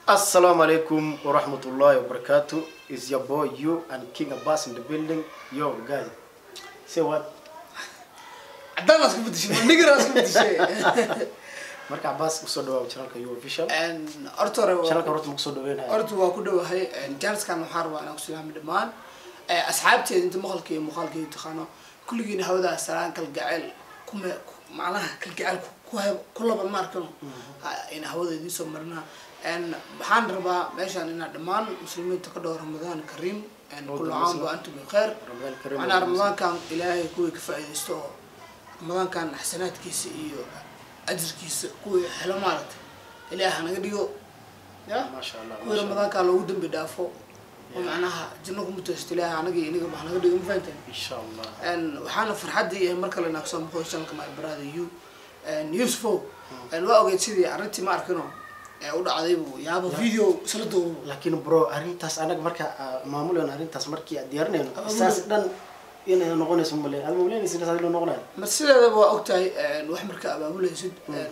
Assalamu alaikum wa rahmatullahi wa barakatuh. It's your boy you and King Abbas in the building. Yo guys, say what? عدنا اسكو بدي شيء نقرا اسكو بدي شيء marka Abbas u soo dhawaad channelka You Official ان ارتو channelka horta ma soo dhaweynaa ارتو waa ku dhawahay jaarskan waxaan rabaa inaan ku salaamo dhamaan asxaabteeda inta maqalkii taqaano kulligiina hawada salaan kal gacel kuma macnaha kal gacel ku laba markano in hawadeedii soo marnaa ان waxaan rabaa meeshan inaan dhamaan muslimiinta ka dhawr Ramadan Kareem ان kullu aam wa antum bikhair ana Ramadan kan ilaahay kuwi ka faa'iideysto Ramadan kan xasanaadkiisa iyo ajirkiisa kuwi xilamaad ilaahay naga dhigo ya ma sha Allah kuwi Ramadan kan loogu dambi dhaafo oo macnaha janno ku mutaysto ilaahay anaga inaga wax naga dhigo ma fahanteen insha Allah ان waxaana farxadii marka la naaqso muqoyshan kama brother you and useful and waa ogeyd sidii arintii ma arkino u dhacday buu yaabo video isla doobo laakiin bro arintaas anaga marka maamulan arintaas markii aad diyaarnayno saas dhan inay noqonayso malee almuuleen sida saad loo noqonay ma sideeda waa ogtahay wax marka abaabulaysid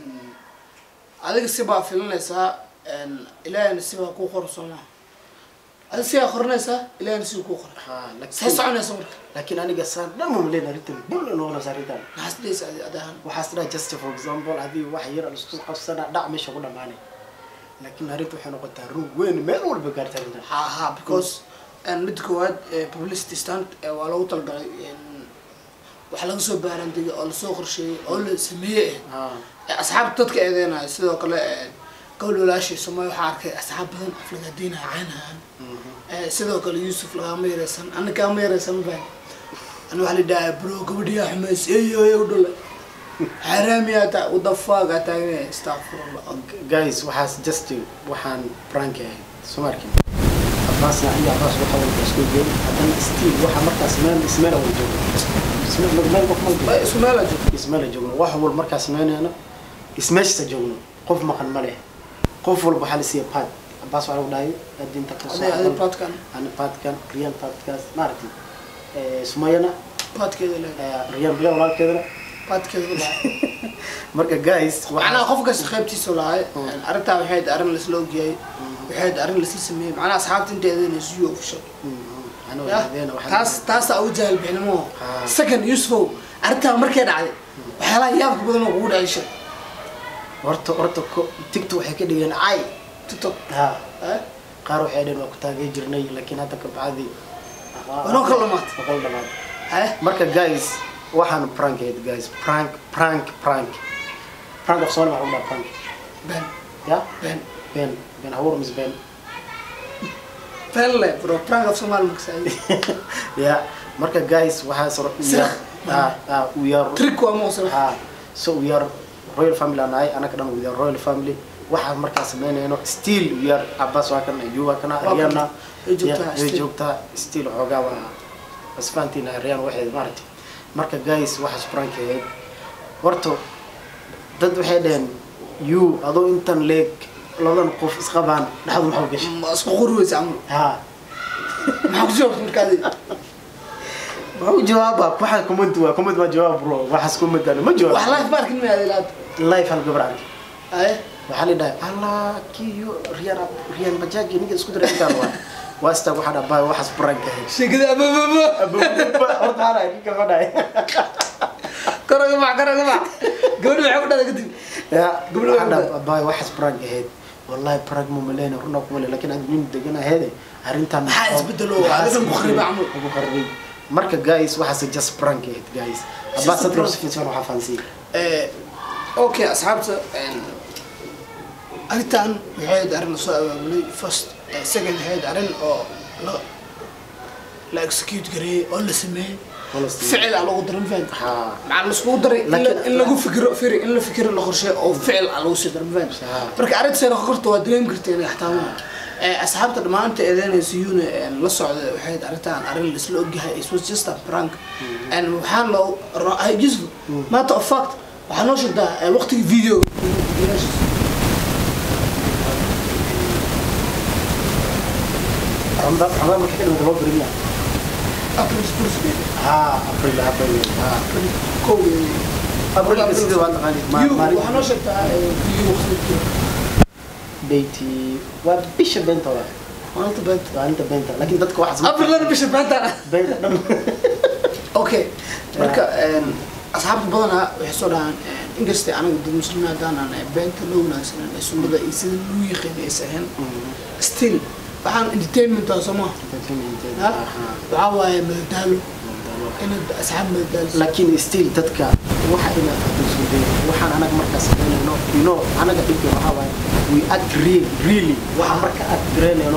adiga si baa filanaysa ilaahayna si baa ku qorsona adiga si qoranaysa ilaahayna si ku qoran laakiin soconaysa marka laakiin aniga saan dhan muuleen arintan bul noqona saarintan naasdees adahan waxaas dhaa just for example hadii wax yar isku qabsana dhac meesha ku dhamaanay laakiin arintu waxay noqotaa ruug weyn meel walba gaartay ha because mid koowaad publicity stunt waa lagu talgalay waxa laga soo baarandigay oo la soo qorsheeyay oo la sameeyay asxaab dadka eedeynaa sidoo kale qowl walaashii Soomaali waxa arkay asxaab badan Afrika diina caanahan sidoo kale Yusuf laga meeraysan anaga meeraysan baan ana waxa la dhahay bro gabadhiya xumays eeyo dhul حراميات ودفاقة تاني استغفر الله guys waxaan prank ah Soomaaliya Abbasna iyo Abbas waxa uu isku geeyay hadana still waxa markaas ismail oo joogo ismail joogo wax walba markaas meena ismeeshta joogo qof maqan ma leh qof walba waxa la siiyay pad Abbas waxa uu dhahay adinta ka soo padkan real podcast marti Sumayana padkeeda real walaalkeeda padkeeda marka guys waxana qofka qaybtiisa lahay arinta waxay arin la isla ogyahay waxay arin la isla sameeyay macna asxaabta inteedana You Official taas au jahal bixnimo second useful arinta markay dhacday waxyaalaha yaab badan oo ugu dhacay horta TikTok waxay ka dhigeen ay TikTok qaar waxay dheen waa ku taagay jirnay laakiin hadda ka bacdi wana kala maad marka guys waxaan prank guys prank of Soomaali waxa uu prank ben hawr mis ben le bro prank of Soomaali maksay ya marka guys waxa soo we are trick waa moosay so we are royal family anaka dhan we are royal family waxa markaas sameynayno still we are Abbas waa kana You waa kana Ariana joogta still xogaa waa asfaantina Ariana waxay maartay marka guys waxa prank horto dad waxay dheen You adoo intan leeg labadan qof isqabaan dhaxdu maxaa gashay ma isku qurwaysa amu maxaa ku joogto markaadi ma jawaaba waxa comment ma jawaab bro waxa isku madana ma jawaab wax live markin ma adeelad live hal gabar arki waxa la dhahay Allah kiyo riyan bajaji niga isku diray intaan waasta waxa dhabay waxa prank sheegada ababa horta ara ka fadhay karaga ma gabadhu waxa ku dhada kadib ya gabadhu waxa dhabay waxa prank wallahi prank mo maleena runa ku maleena laakiin aad min degana heede arintan waxa isbedelo adiga muqrib amu marka guys waxa just prank guys Abbas sadro sifan waxa fancy okay asxaabta aritan waxay darin soo abaabulay first second head arin oo la execute garay oo la sameeyay فعل على قدر مفهوم مع الاسبوع دري إن لقوا فكر الآخر شيء أو فعل على وسط مفهوم برك عرفت سنة خرطة ودريم كرتين يحتاجون أصحاب ما أنت إذا نسيون لصعد واحد عرفتها عن الأسلوب جها it was just a prank and وحنا لو هاي جزء ما توفقت وحنوش ده وقت الفيديو رمضان ما كده متوقع برينا أبرز أبريل كوي أبريل بس ده وانا غني ما وحنوش ده فيديو بيتي وبيش بنت ولا وأنت بنت لكن تدك واحد أبر لنا بيش بنت بنت أوكي marka asxaabta badana waxay soo dhahaan inkasta aniga dad muslimiin aan beenta loo wanaagsan ee sunnada iyo sida loo yaqaan ay sahan still waxaan entertainment sama waxa waaye madadaalo in asxaab madadaalo laakiin still dadka waxa ina fadhiisay waxaan anaga markaas sameeyno ino anaga dhigay waxa waaye we act really waxa marka act greeneno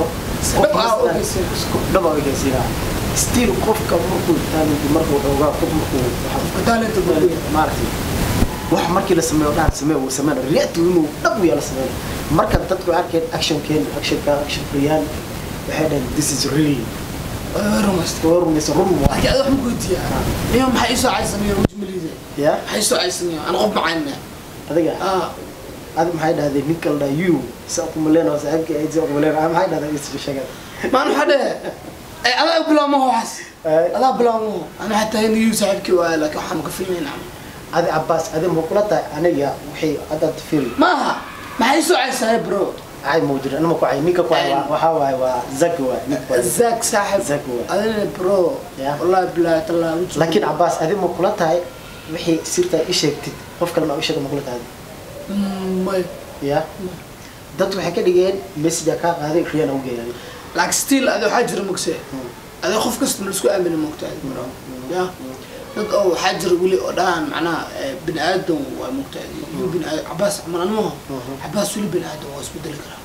daba ogeysiga still qofka markuu talent markuu xoogaa qof markuu waxa talent marti wax markii la sameeyo dhan sameeyo sameeyo react inuu dhab u yala sameeyo marka dadku arkeen action real waxay dhahan this is really rumas waxa aad wax ku diya iyo maxay soo caysanayo mujmaliida ya maxay soo caysanayo ana qof macayna adiga adi maxay dhahdeen ninka la you saqo maleeno saabka ay soo maleeno maxay dhahdeen is sheegay maan hada أنا أقول ما هو حس أنا أقول ما أنا حتى هني يوسف كي لك وحنا كفيلين عم هذا عباس هذا مقولته أنا يا وحي هذا تفيل ما هي سوء عيسى برو عاي موجود أنا ما كوعي نيكا كوعي وحواي وزكوا زك صاحب زكوا أنا برو والله بلا تلا لكن عباس هذا مقولته وحي سيرته إيش يكتب خوف كلمة إيش مقولته هذه ما يا ده تو حكي دقيقة بس جاكا هذا خيانة وجاي لكن ستيل هذا حجر مكسي هذا خوف كست من السكوت أمن مقطع يا دك أو حجر يقولي أدان معناه بن آدم ومقطع بن عباس من أنمه عباس ولي بن آدم واسبدل كلام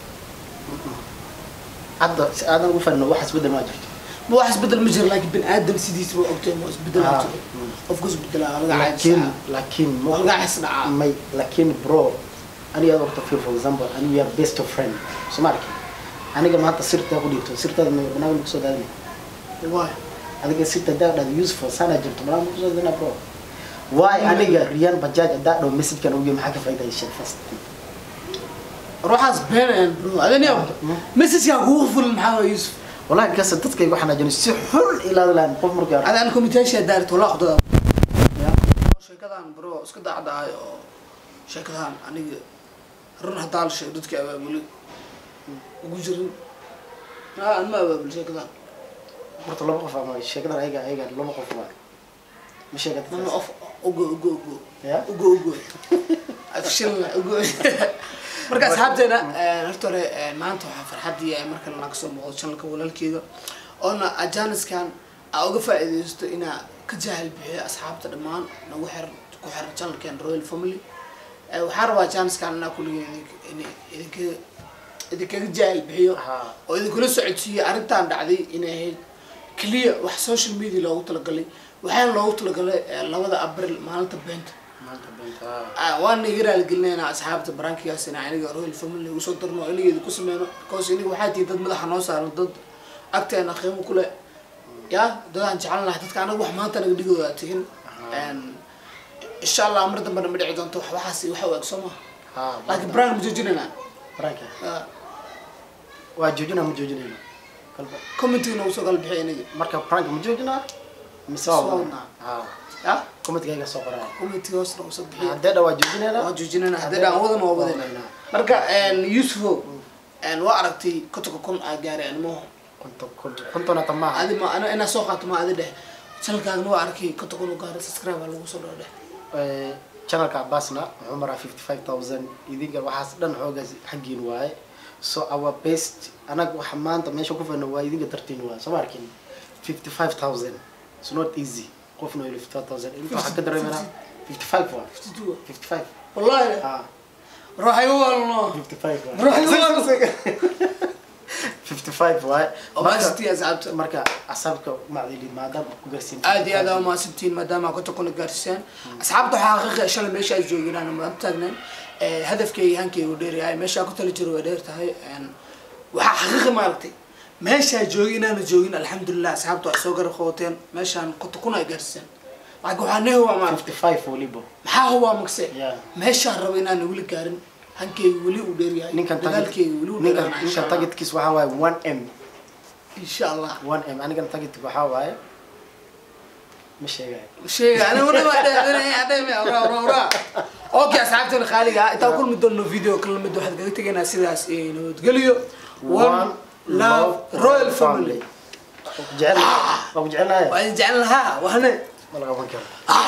عبد أنا أقول فنه واحد بدل ما جرت مو واحد بدل مجر لكن بن آدم سيدي سوى أكتر ما بدل ما جرت أفكس بدل لكن مو قاعد يصنع ماي لكن برو أنا يا دكتور for example أنا we are best of friend سمعك أنا جماعة سيرت أقول يكتب سيرت هذا من بناء مقصود هذا واي أنا جالس ده يوسف سنة جرت بناء مقصود هذا برو واي أنا جا ريان بجاج ده لو مسج كانوا يجي محاكي فايدة الشيء فاست روح أسبان برو هذا نيو مسج يا غوف المحاور يوسف والله كاس تذكر يبغى حنا جنس حر إلى الآن قف مركب أنا كوميتيشن دارت ولا أخذ شيء كذا برو اسكت عدا شيء كذا أنا رن هدال شيء ضدك أقول وجرين أنا ما أقول شيء كذا برضه لما قف ما الشيء كذا هيجا لما قف ما مش هيجا أنا أف أجو يا أجو أفشل أجو مركز حبتنا نفترض ما أنتوا فرحتي مركز ناقص موضوع ولا الكذا أنا أجانس كان أوقف إذا إنا كجاهل به أصحاب تدمان نوحر كحر channel كان رويال فاميلي وحرب أجانس كان ناكل إذا كجاهل به وإذا كل سعودية أردتان دعدي إنه هي كلية وح سوشيال ميديا لو تلقلي وحين لو تلقلي لو هذا أبرل مالت بنت وأنا يقرأ لقلنا أصحاب تبرانك يا سنة يعني رويال فاميلي وصدرنا إلي إذا كسمنا كوسيني وحياتي ضد مدح نوصل ضد أكتر أنا خيمه كله يا ده أنت على حتى كأنا واحد ما تنا قديقو تكين إن شاء الله أمرت بنا مدعي دون توح وحاسي وحوق سما لكن برانك مجوجيننا برانك واجوجنا مجوجنا كومنتي نوصل قلب حيني مركب برانك مجوجنا مساونا يا كومنتي جاي صبرا كومنتي وصل وصل بحي هذا واجوجنا هذا هو ما هو بدنا مركب يوسف وأردتي كتكون أجاري أنمو كنت أنا طماع هذه ما أنا سوقت ما هذا ده channel كان نوع أركي كتقولوا قاري سبسكرايب على وصل ده channel كعباسنا عمره 55,000 يديك الواحد دن حوجز حقين واي so our best أنا وحمان طبعا شو كفنا واي يديك 13 واي سماركين 55,000 it's not easy كفنا 55,000 أنت حق دري منها 55 واي 55 والله روح يقول 55 روح يقول 55 واي ما ستي أصحابك مركا أصحابك مع ذي ما دام كوجسين عادي هذا ما ستين ما دام كنت أكون جالسين أصحابك حقيقة شل ماشي أجوجين أنا ما أبتغنين هدف كي هنكي وديري هاي ماشي أكو تلجرو وديرت هاي وحقيقة ما رتي ماشي أجوجين أنا جوجين الحمد لله أصحابك أسوقر خوتين ماشي أنا كنت أكون جالسين لكن هني هو ما 55 وليبو ما هو مكسر ماشي الروين أنا ولي كارن هنكي ولي وديري هاي نكان تاجت كيس وحواي 1M إن شاء الله 1M أنا كان تاجت وحواي مش هيك أنا ولا ما أنا ما اوكي اصحابتنا خاليها انت كل مدة فيديو كل مدة واحد قلت لنا سيداس نتقليو one love royal family جعلنا جعلنا وجعلناها وهنا ما لقى